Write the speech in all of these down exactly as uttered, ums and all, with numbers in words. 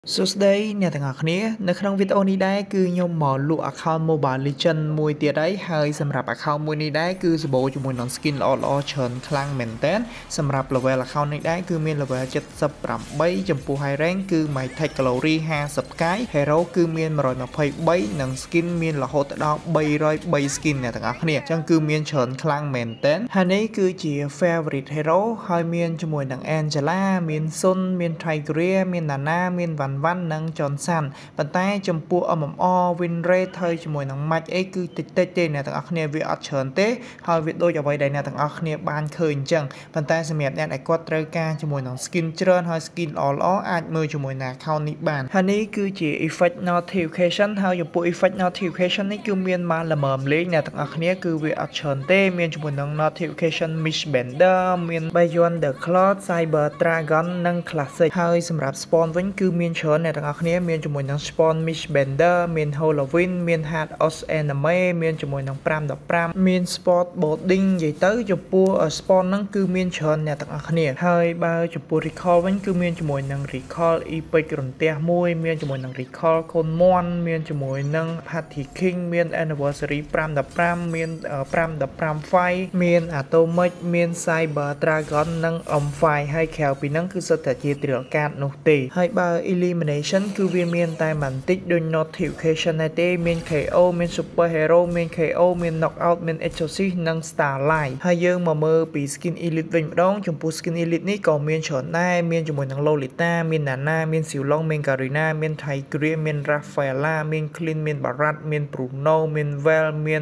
សួស្តីអ្នកទាំងអស់គ្នានៅក្នុងវីដេអូនេះដែរគឺខ្ញុំមកលក់ account Mobile Legends មួយទៀតហើយហើយសម្រាប់ account មួយនេះដែរគឺសម្បូរជាមួយនឹង skin ល្អល្អច្រើនខ្លាំងមែនតើសម្រាប់ level account នេះដែរគឺមាន level เจ็ดสิบแปดចំពោះ high rank គឺ Mythic Glory ห้าสิบ Sky Hero គឺមានone hundred twenty-threeនិង skin មានរហូតដល់three hundred three skin អ្នកទាំងអស់គ្នាអញ្ចឹងគឺមានច្រើនខ្លាំងមែនតើហើយនេះគឺជា favorite hero ហើយមានជាមួយនឹង Angela មាន Sun មាន Tigeria មាន Nana មានវ៉ាន់វ៉ាន់និងចនសាន់ប៉ុន្តែចំពោះ M M R win rate ហើយជាមួយនឹង match អីគឺតិចតិចទេអ្នកទាំងអស់គ្នាវាអត់ច្រើនទេហើយវាដូចអ្វីដែលអ្នកទាំងអស់គ្នាបានឃើញអញ្ចឹងប៉ុន្តែសម្រាប់អ្នកដែលគាត់ត្រូវការជាមួយនឹង skin ច្រើនហើយ skin ល្អល្អអាចមើលជាមួយនឹង account នេះបានហើយនេះគឺជា effect notification ហើយចំពោះ effect notification នេះគឺមានមកល្មមលេងអ្នកទាំងអស់គ្នាគឺវាអត់ច្រើនទេមានជាមួយនឹង notification Miss Bender មាន Beyond the Cloud Cyber Dragon និង Classic ហើយសម្រាប់ spawn វិញគឺមានច្រើនអ្នកទាំងអស់គ្នាមានជាមួយនឹង spawn Miss Bender មាន Halloween មាន Heart of Anime មានជាមួយនឹងfive fifteenមាន sport boarding និយាយទៅចំពោះ spawn ហ្នឹងគឺមានច្រើនអ្នកទាំងអស់គ្នាហើយបើចំពោះ recall វិញគឺមានជាមួយនឹង recall epic រន្ទះមួយមានជាមួយនឹង recall កូនមន់មានជាមួយនឹង Party King មាន anniversary five fifteenមានfive fifteen fiveមាន atomic មាន cyber dragon និង om five ហើយក្រៅពីហ្នឹងគឺសុទ្ធតែជា drill card នោះទេហើយបើ elimination គឺវាមានតែបន្តិចដូច notification ដែរទេមាន K O មាន super hero មាន K O មាន knockout មាន exorcist និង starlight ហើយយើងមកមើលពី skin elite វិញម្ដងចំពោះ skin elite នេះក៏មានច្រើនដែរមានជាមួយនឹង Lolita មាន Nana មាន Silong មាន Garena មាន Tigeria មាន Rafaela មាន Clean មាន Barat មាន Bruno មាន Vel មាន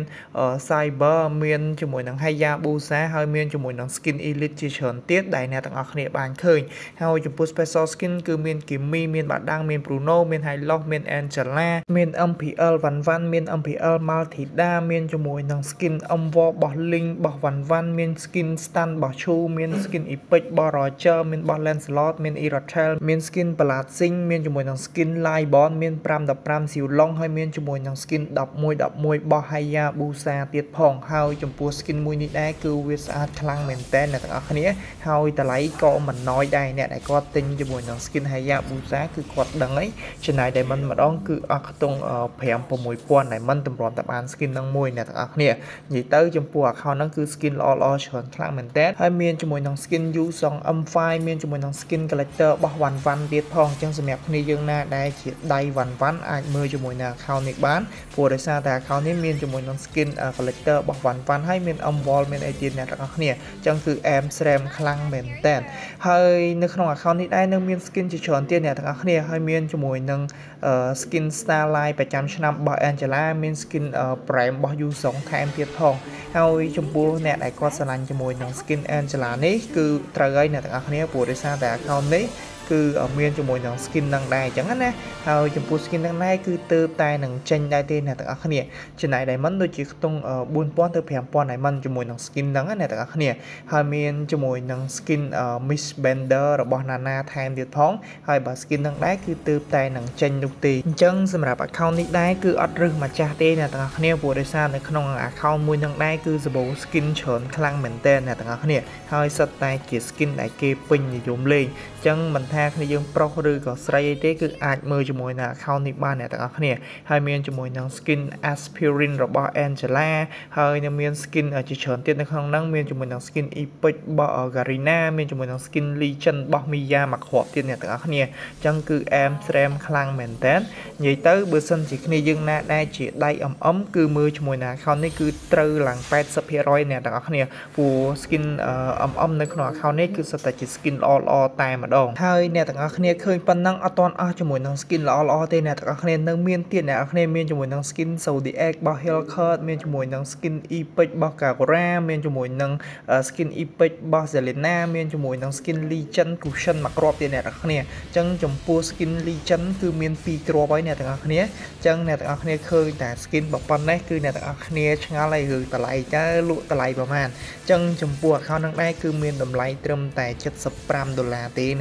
Cyber មានជាមួយនឹង Hayabusa ហើយមានជាមួយនឹង skin elite ជាច្រើនទៀតដែលអ្នកទាំងអស់គ្នាបានឃើញហើយចំពោះ special skin គឺមាន Kimi មាន Badang មាន Bruno មាន Hylos មាន Angela មាន M P L វ៉ាន់វ៉ាន់មាន M P L Maltida មានជាមួយនឹង skin Umvo របស់ Link របស់វ៉ាន់វ៉ាន់មាន skin Stun របស់ Chu មាន skin Epic របស់ Roger មានរបស់ Lancelot មាន Iratel មាន skin Paladin មានជាមួយនឹង skin Libon មានfive fifteen Silong ហើយមានជាមួយនឹង skin eleven elevenរបស់ Hayabusa ទៀតផងហើយចំពោះ skin មួយនេះដែរគឺវាស្អាតខ្លាំងមែនតើអ្នកទាំងអស់គ្នាហើយតម្លៃក៏មិនណយដែរអ្នកដែលគាត់ទិញជាមួយនឹង skin Hayabusa គឺគាត់ដឹងហើយចំណាយតែមិនម្ដងគឺអស់ខ្ទង់five sixពាន់ដែលមិនតម្រាំតែបាន skin នឹងមួយអ្នកទាំងអស់គ្នានិយាយទៅចំពោះ account ហ្នឹងគឺ skin ល្អល្អច្រើនខ្លាំងមែនតើហើយមានជាមួយនឹង skin Yusong M five មានជាមួយនឹង skin collector របស់ វ៉ាន់វ៉ាន់ ទៀតផងអញ្ចឹងសម្រាប់គ្នាយើងណាដែលជាដៃវ៉ាន់វ៉ាន់អាចមើលជាមួយនឹង account នេះបានព្រោះដោយសារតែ account នេះមានជាមួយនឹង skin collector របស់វ៉ាន់វ៉ាន់ហើយមាន M wall មានអីទៀតអ្នកទាំងអស់គ្នាអញ្ចឹងគឺអែមស្រែមខ្លាំងមែនតើហើយនៅក្នុង account នេះដែរនៅមាន skin ជាច្រើនទៀតអ្នកទាំងអស់គ្នាហើយមានជាមួយនឹង skin Starlight ប្រចាំឆ្នាំរបស់ Angela មាន skin Prime របស់ Yusong ថែមទៀតផងហើយចំពោះអ្នកដែលគាត់ស្រឡាញ់ជាមួយនឹង skin Angela នេះគឺត្រូវហើយអ្នកទាំងអស់គ្នាព្រោះដោយសារតែ account នេះគឺមានជាមួយនឹង skin នឹងដែរអញ្ចឹងណាហើយចំពោះ skin នឹងដែរគឺទើបតែនឹងចេញដែរទេអ្នកទាំងអស់គ្នាចំណាយ diamond ដូចជាខ្ទង់four thousandទៅfive thousand diamond ជាមួយនឹង skin ហ្នឹងណាអ្នកទាំងអស់គ្នាហើយមានជាមួយនឹង skin Miss Bender របស់ Nana ថែមទៀតផងហើយបើ skin ហ្នឹងដែរគឺទើបតែនឹងចេញនោះទេអញ្ចឹងសម្រាប់ account នេះដែរគឺអត់រឹសម្ចាស់ទេអ្នកទាំងអស់គ្នាព្រោះដោយសារនៅក្នុង account មួយហ្នឹងដែរគឺសម្បូរ skin ច្រើនខ្លាំងមែនតើអ្នកទាំងអស់គ្នាហើយសិតតែជា skin ដែលគេពេញនិយមលេងអញ្ចឹងមិនថាគ្នាយើងប្រុសឬក៏ស្រីអីទេគឺអាចមើលជាមួយនឹង account នេះបានអ្នកទាំងអស់គ្នាហើយមានជាមួយនឹង skin Aspirin របស់ Angela ហើយនឹងមាន skin ជាច្រើនទៀតនៅក្នុងហ្នឹងមានជាមួយនឹង skin Epic របស់ Garena មានជាមួយនឹង skin Legend របស់ Mia មួយគ្រាប់ទៀតអ្នកទាំងអស់គ្នាអញ្ចឹងគឺអែមស្រែមខ្លាំងមែនតើនិយាយទៅបើសិនជាគ្នាយើងណាដែលជាដៃអំអំគឺមើលជាមួយនឹង account នេះគឺត្រូវឡើងeighty percent អ្នកទាំងអស់គ្នាព្រោះ skin អំអំនៅក្នុង account នេះគឺសុទ្ធតែជា skin ល្អល្អតែម្ដងហើយអ្នកទាំងអស់គ្នាឃើញប៉ុណ្ណឹងអត់ទាន់អស់ជាមួយនឹង skin ល្អល្អទេអ្នកទាំងអស់គ្នានៅមានទៀតអ្នកទាំងអស់គ្នាមានជាមួយនឹង skin Zodiac របស់ Hellcat មានជាមួយនឹង skin Epic របស់ Kagura មានជាមួយនឹង skin Epic របស់ Zelena មានជាមួយនឹង skin Legend Cushion មួយគ្រាប់ទៀតអ្នកទាំងអស់គ្នាអញ្ចឹងចំពោះ skin Legend គឺមានtwoគ្រាប់ហើយអ្នកទាំងអស់គ្នាអញ្ចឹងអ្នកទាំងអស់គ្នាឃើញតែ skin ប៉ុណ្ណេះគឺអ្នកទាំងអស់គ្នាឆ្ងល់ហើយរឿងតម្លៃតើលក់តម្លៃប្រហែលអញ្ចឹងចំពោះ account ហ្នឹងដែរគឺមានតម្លៃត្រឹមតែseventy-fiveដុល្លារទេអ្នកទាំងអស់គ្នា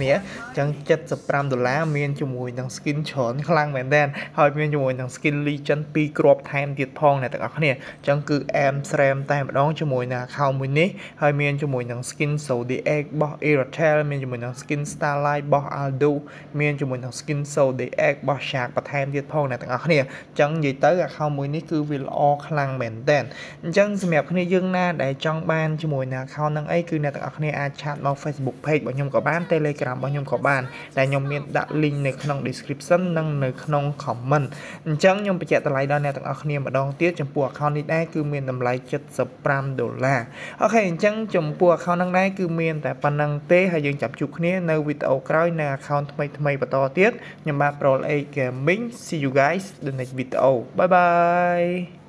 គ្នាចឹងseventy-fiveដុល្លារមានជាមួយនឹង skin ច្រើនខ្លាំងមែនទែនហើយមានជាមួយនឹង skin legend ពីរគ្រាប់ថែមទៀតផងអ្នកទាំងអស់គ្នាចឹងគឺ aim ស្រែមតែម្ដងជាមួយនឹង account មួយនេះហើយមានជាមួយនឹង skin Zodiac របស់ Airtel មានជាមួយនឹង skin Starlight របស់ Aldo មានជាមួយនឹង skin Zodiac របស់ Shark បន្ថែមទៀតផងអ្នកទាំងអស់គ្នាចឹងនិយាយទៅ account មួយនេះគឺវាល្អខ្លាំងមែនទែនអញ្ចឹងសម្រាប់គ្នាយើងណាដែលចង់បានជាមួយនឹង account ហ្នឹងអីគឺអ្នកទាំងអស់គ្នាអាចឆាតមក Facebook page របស់ខ្ញុំក៏បាន Telegram របស់ខ្ញុំក៏បានដែលខ្ញុំមានដាក់ link នៅក្នុង description និងនៅក្នុង comment អញ្ចឹងខ្ញុំបញ្ជាក់តម្លៃដល់អ្នកទាំងអស់គ្នាម្ដងទៀតចំពោះ account នេះដែរគឺមានតម្លៃseventy-fiveដុល្លារអូខេអញ្ចឹងចំពោះ account ហ្នឹងដែរគឺមានតែប៉ុណ្្នឹងទេហើយយើងចាប់ជួបគ្នានៅវីដេអូក្រោយនៅ account ថ្មីថ្មីបន្តទៀតខ្ញុំបាទ Pro eight Gaming see you guys the next video bye bye